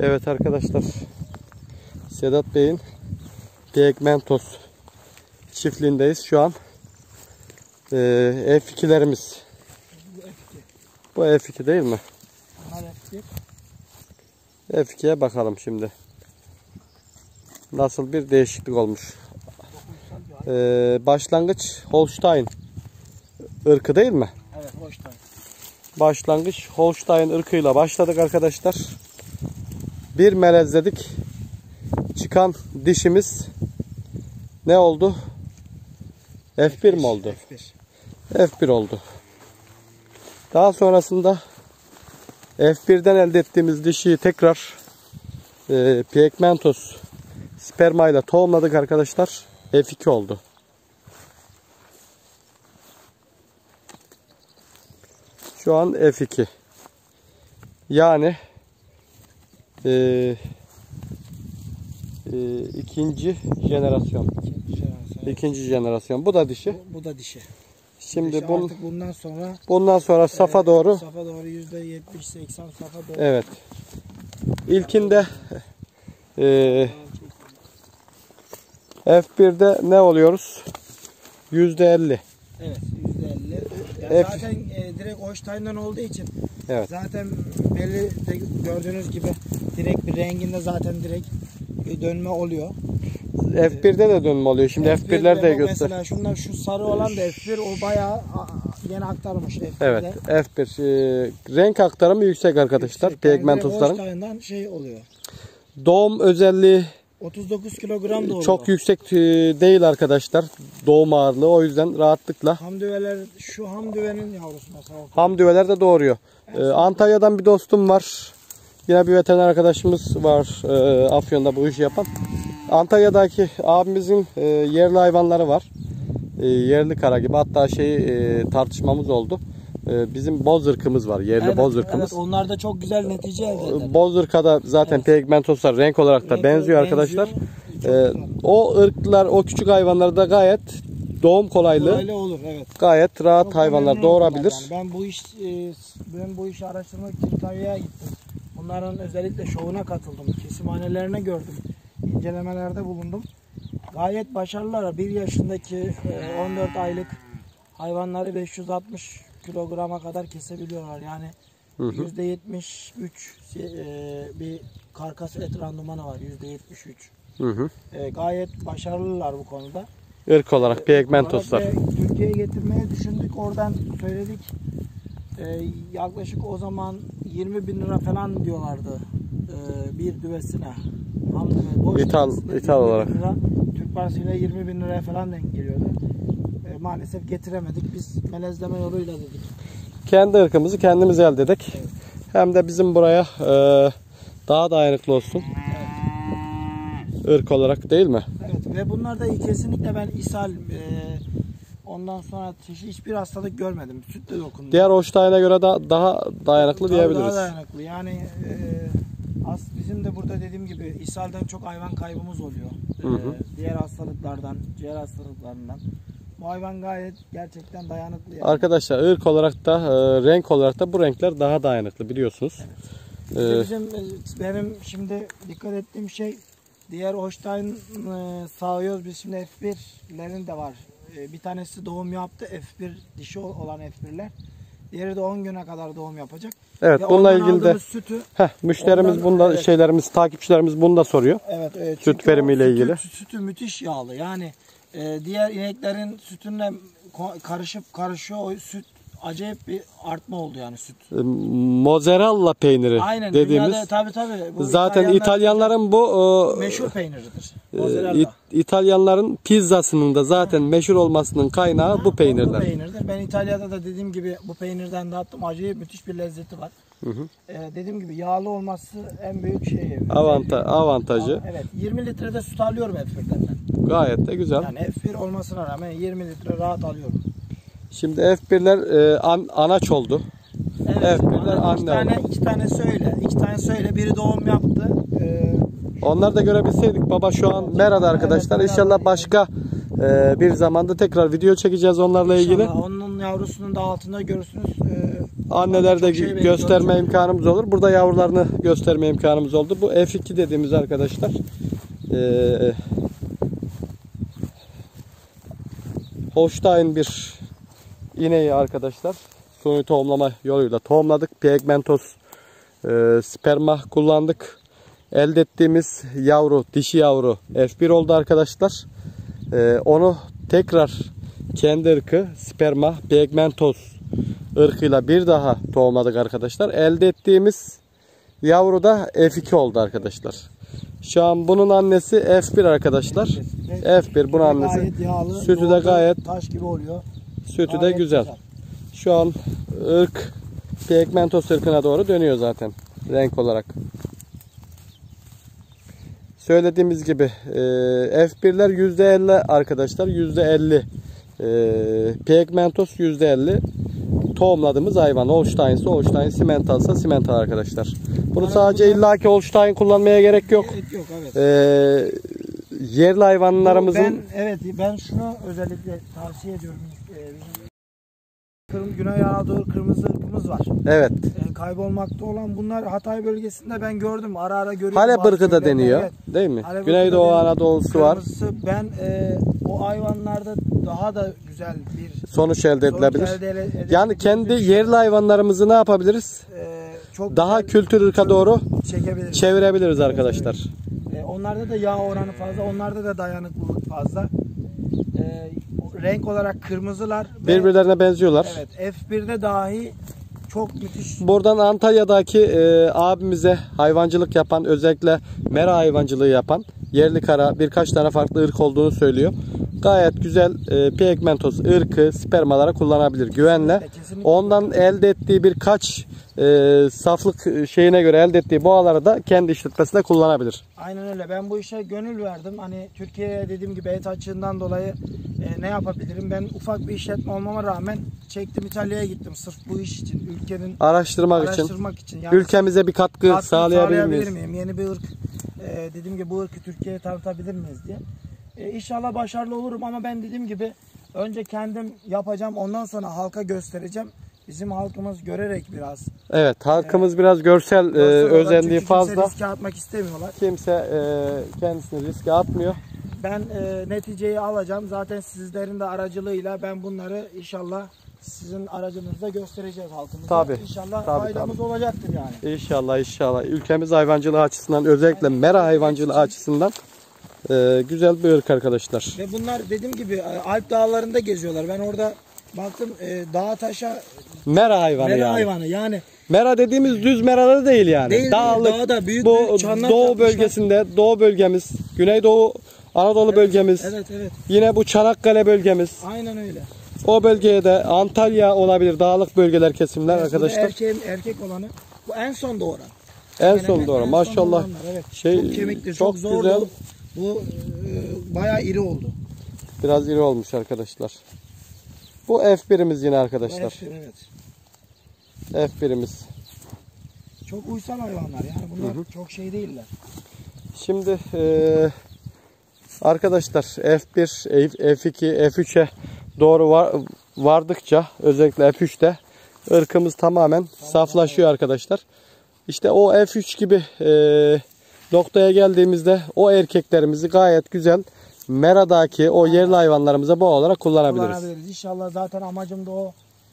Evet arkadaşlar, Sedat Bey'in Pigmentos çiftliğindeyiz şu an. F2'lerimiz. Bu F2 değil mi? F2'ye bakalım şimdi. Nasıl bir değişiklik olmuş. Başlangıç Holstein ırkı değil mi? Evet, Holstein. Başlangıç Holstein ırkıyla başladık arkadaşlar. Bir melezledik. Çıkan dişimiz ne oldu? F1 mi oldu? F1 oldu. Daha sonrasında F1'den elde ettiğimiz dişiyi tekrar Pigmentos spermayla tohumladık arkadaşlar. F2 oldu. Şu an F2. Yani ikinci jenerasyon. İkinci jenerasyon. Bu da dişi. Bu da dişi. Şimdi dişi artık bundan sonra safa doğru. %70-80 safa doğru. Evet. İlkinde F1'de ne oluyoruz? %50. Evet, %50. Yani zaten direkt Holstein'den olduğu için evet. Zaten belli de gördüğünüz gibi direkt bir renginde zaten direkt dönme oluyor. F1'de de dönme oluyor. Şimdi F1'ler de göster. Mesela şunlar, şu sarı olan da F1, o bayağı yeni aktarmış F1'de. Evet, F1 renk aktarımı yüksek arkadaşlar. Pigmentosların. Holstein'dan şey oluyor. Doğum özelliği 39 kilogram doğuyor. Çok yüksek değil arkadaşlar. Doğum ağırlığı, o yüzden rahatlıkla. Hamdüveler, şu hamdüvenin yavrusu mesela. Hamdüveler de doğuruyor. Antalya'dan bir dostum var. Yine bir veteriner arkadaşımız var Afyon'da bu işi yapan. Antalya'daki abimizin yerli hayvanları var. Yerli kara gibi. Hatta tartışmamız oldu. Bizim boz ırkımız var. Yerli boz ırkımız. Evet, onlar da çok güzel netice elde eder. Boz ırka da zaten Pigmentoslar renk olarak da benziyor arkadaşlar. O ırklar, o küçük hayvanlar da gayet doğum kolaylığı olur, evet. Gayet rahat çok hayvanlar doğurabilir. Yani ben bu işi araştırmak için Antalya'ya gittim. Bunların özellikle şovuna katıldım. Kesimhanelerine gördüm. İncelemelerde bulundum. Gayet başarılılar. 1 yaşındaki 14 aylık hayvanları 560 kilograma kadar kesebiliyorlar. Yani %73 bir karkas et randımanı var. %73. Gayet başarılılar bu konuda. Irk olarak Pigmentoslar. Türkiye'ye getirmeyi düşündük. Oradan söyledik. Yaklaşık o zaman 20.000 lira falan diyorlardı bir düvesine. İthal olarak. Lira, Türk parasıyla 20.000 liraya falan denk geliyordu. Maalesef getiremedik. Biz melezleme yoluyla dedik. Kendi ırkımızı kendimiz elde ededik. Evet. Hem de bizim buraya daha dayanıklı olsun. Evet. Irk olarak değil mi? Evet, ve bunlar da kesinlikle ben ishal ondan sonra hiçbir hastalık görmedim. Sütle dokundu. Diğer Holstein'e göre daha dayanıklı diyebiliriz. Daha dayanıklı. Yani bizim de burada dediğim gibi ishalden çok hayvan kaybımız oluyor. Diğer hastalıklardan, ciğer hastalıklarından. Bu hayvan gayet gerçekten dayanıklı. Yani. Arkadaşlar ırk olarak da renk olarak da bu renkler daha dayanıklı biliyorsunuz. Evet. Benim şimdi dikkat ettiğim şey, diğer Holstein sağıyoruz biz şimdi, F1'lerin de var. Bir tanesi doğum yaptı, F1 dişi olan F1'ler. Diğeri de 10 güne kadar doğum yapacak. Evet, ve bununla ilgili de sütü, müşterimiz bunda takipçilerimiz bunu da soruyor. Evet, süt verimiyle ilgili. Sütü müthiş yağlı. Yani diğer ineklerin sütünle karışıyor, o süt acayip bir artma oldu yani süt. Mozzarella peyniri dediğimiz. Dünyada, tabii. Zaten İtalyanların bu meşhur peyniridir. İtalyanların pizzasının da zaten meşhur olmasının kaynağı bu peynirler. Bu peynirdir. Ben İtalya'da da dediğim gibi bu peynirden dağıttım. Acayip müthiş bir lezzeti var. Dediğim gibi yağlı olması en büyük şey. Avantajı. Evet. 20 litrede süt alıyorum F1'den ben. Gayet de güzel. Yani F1 olmasına rağmen 20 litre rahat alıyorum. Şimdi F1'ler anaç oldu. Evet. F1'ler anne oldu. İki tane söyle. Biri doğum yaptı. Onları da görebilseydik baba şu an merada arkadaşlar. Evet, İnşallah başka bir zamanda tekrar video çekeceğiz onlarla ilgili. İnşallah onun yavrusunun da altında görürsünüz. Anneler de Çok şey gösterme bekliyoruz. imkanımız olur. Burada yavrularını gösterme imkanımız oldu. Bu F2 dediğimiz arkadaşlar. Holstein bir ineği arkadaşlar. Suni tohumlama yoluyla tohumladık. Pigmentos sperma kullandık. Elde ettiğimiz yavru, dişi yavru F1 oldu arkadaşlar. Onu tekrar kendi ırkı sperma pigmentos ırkıyla bir daha tohumladık arkadaşlar. Elde ettiğimiz yavru da F2 oldu arkadaşlar. Şu an bunun annesi F1 arkadaşlar. F1 bunun annesi. Gayet yağlı, Sütü de gayet, taş gibi oluyor. sütü de Gayet güzel. Şu an ırk pigmentos ırkına doğru dönüyor zaten renk olarak. Söylediğimiz gibi F1'ler %50 arkadaşlar. %50 pigmentos, %50 tohumladığımız hayvan. Holstein Simmental'sa Simmental arkadaşlar. Bunu sadece illaki Holstein kullanmaya gerek yok. Yok, evet. Yerli hayvanlarımızın Ben şunu özellikle tavsiye ediyorum. Güney Anadolu kırmızı ırkımız var. evet. Kaybolmakta olan bunlar Hatay bölgesinde ben gördüm. Ara ara görüyorum. Halep ırkı da Bazı deniyor. evet. Değil mi? Halep Güneydoğu ırkı da Anadolu'su var. Kırmızısı, ben o hayvanlarda daha da güzel bir Sonuç elde edilebilir. edebiliriz. Yani kendi yerli hayvanlarımızı ne yapabiliriz? Çok Daha güzel kültür ırka doğru çekebiliriz. çevirebiliriz arkadaşlar. Onlarda da yağ oranı fazla, onlarda da dayanıklılık fazla. Renk olarak kırmızılar. Birbirlerine benziyorlar. Evet, F1'de dahi çok müthiş. Buradan Antalya'daki abimize hayvancılık yapan, özellikle mera hayvancılığı yapan yerli kara birkaç tane farklı ırk olduğunu söylüyor. Gayet güzel pigmentos ırkı spermalara kullanabilir güvenle. Kesinlikle. Ondan elde ettiği birkaç saflık şeyine göre elde ettiği boğaları da kendi işletmesinde kullanabilir. Aynen öyle. Ben bu işe gönül verdim. Hani Türkiye'ye dediğim gibi et açığından dolayı ne yapabilirim? Ben ufak bir işletme olmama rağmen çektim, İtalya'ya gittim sırf bu iş için. Ülkenin Araştırmak için. Yani ülkemize bir katkı sağlayabilir miyiz? miyim? Yeni bir ırk. Dediğim gibi bu ırkı Türkiye'ye tanıtabilir miyiz diye. İnşallah başarılı olurum ama ben dediğim gibi önce kendim yapacağım. Ondan sonra halka göstereceğim. Bizim halkımız görerek biraz. Evet, halkımız biraz görsel özendiği fazla. Kimse riske atmak istemiyorlar. Kimse kendisini riske atmıyor. Ben neticeyi alacağım. Zaten sizlerin de aracılığıyla ben bunları inşallah sizin aracınızda göstereceğiz halkımıza. Tabii. İnşallah Tabii, faydamız olacaktır yani. İnşallah. Ülkemiz hayvancılığı açısından, özellikle mera hayvancılığı açısından güzel bir ırk arkadaşlar. Ve bunlar dediğim gibi Alp dağlarında geziyorlar. Ben orada baktım dağa taşa Mera hayvanı mera yani. hayvanı yani. Mera dediğimiz düz meraları değil yani. Değil, Dağlık, dağda büyük bu büyük çanlar doğu yapmışlar. bölgesinde, doğu bölgemiz, Güneydoğu Anadolu bölgemiz, Evet. yine bu Çanakkale bölgemiz. Aynen öyle. O bölgeye de Antalya olabilir, dağlık bölgeler, kesimler Evet, arkadaşlar. erkek olanı. Bu en son doğuran. En son doğru. En son Maşallah. doğuranlar, evet. Çok kemikli, çok zordu. güzel. Bu bayağı iri oldu. Biraz iri olmuş arkadaşlar. Bu F1'imiz yine arkadaşlar. Evet. F1'imiz. Çok uysal hayvanlar yani bunlar çok şey değiller. Şimdi arkadaşlar F1, F2, F3'e doğru vardıkça özellikle F3'te ırkımız tamamen saflaşıyor arkadaşlar. İşte o F3 gibi noktaya geldiğimizde o erkeklerimizi gayet güzel meradaki o yerli hayvanlarımıza boğa olarak kullanabiliriz. İnşallah zaten amacım da o.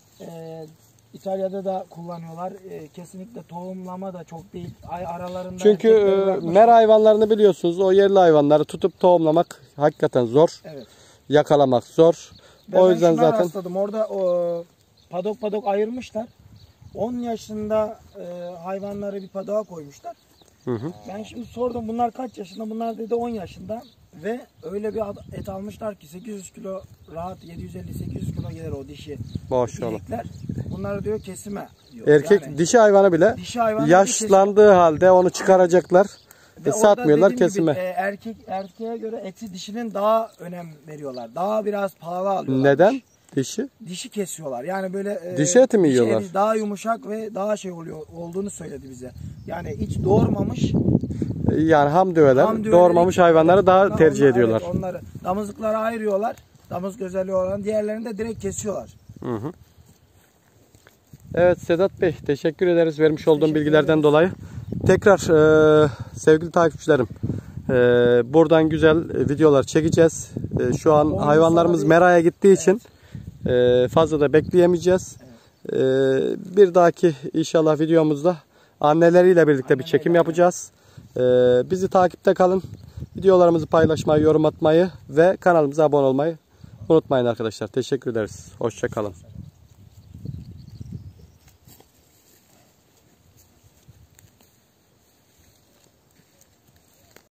İtalya'da da kullanıyorlar. Kesinlikle tohumlama da çok değil. Aralarında Çünkü mera hayvanlarını biliyorsunuz, o yerli hayvanları tutup tohumlamak hakikaten zor. Evet. Yakalamak zor. O yüzden ben şuna zaten rastladım. Orada padok ayırmışlar. 10 yaşında hayvanları bir padoğa koymuşlar. Ben şimdi sordum bunlar kaç yaşında? Bunlar dedi 10 yaşında ve öyle bir et almışlar ki 800 kilo rahat 750-800 kilo gelir o dişi. maşallah. İnekler. Bunları diyor kesime diyor. Erkek Yani, dişi hayvanı bile dişi hayvanı yaşlandığı halde onu çıkaracaklar. ve Satmıyorlar dediğim kesime. Gibi, erkeğe göre eti dişinin daha önem veriyorlar. Daha biraz pahalı alıyorlar. Neden? Dişi? Dişi kesiyorlar. Yani böyle Dişi eti mi yiyorlar? eti daha yumuşak ve daha şey olduğunu söyledi bize. Yani hiç doğurmamış. Yani ham düveler, Tam düveleri- doğurmamış hayvanları daha tercih ediyorlar. Evet, onları damızlıklara ayırıyorlar. Damızlık özelliği olan diğerlerini de direkt kesiyorlar. Evet Sedat Bey, teşekkür ederiz vermiş olduğum bilgilerden dolayı. Tekrar sevgili takipçilerim, buradan güzel videolar çekeceğiz. Şu an hayvanlarımız meraya gittiği için fazla da bekleyemeyeceğiz. Bir dahaki inşallah videomuzda anneleriyle birlikte bir çekim yapacağız. Bizi takipte kalın. Videolarımızı paylaşmayı, yorum atmayı ve kanalımıza abone olmayı unutmayın arkadaşlar. Teşekkür ederiz. Hoşça kalın.